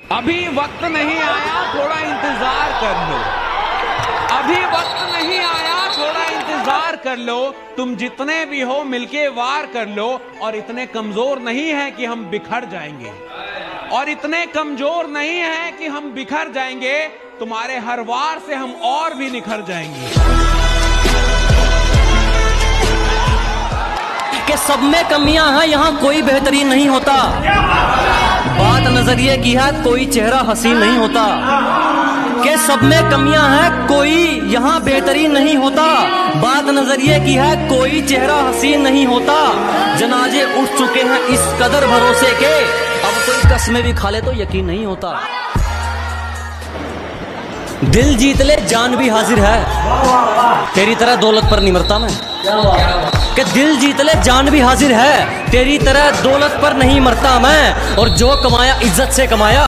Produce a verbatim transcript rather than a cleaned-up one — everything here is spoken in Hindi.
अभी वक्त नहीं आया, थोड़ा इंतजार कर लो। अभी वक्त नहीं आया, थोड़ा इंतजार कर लो। तुम जितने भी हो मिलके वार कर लो। और इतने कमजोर नहीं है कि हम बिखर जाएंगे, और इतने कमजोर नहीं है कि हम बिखर जाएंगे। तुम्हारे हर वार से हम और भी निखर जाएंगे। कि सब में कमियां हैं, यहाँ कोई बेहतरीन नहीं होता। बात नजरिए की है, कोई चेहरा हसीन नहीं होता। कि सब में कमियां हैं, कोई यहाँ बेहतरीन नहीं होता। बात नजरिए की है, कोई चेहरा हसीन नहीं होता। जनाजे उठ चुके हैं इस कदर भरोसे के, अब कोई कसमें भी खा ले तो यकीन नहीं होता। दिल जीत ले जान भी हाजिर है, तेरी तरह दौलत पर नहीं मरता मैं। कि दिल जीत ले जान भी हाजिर है, तेरी तरह दौलत पर नहीं मरता मैं। और जो कमाया इज्जत से कमाया।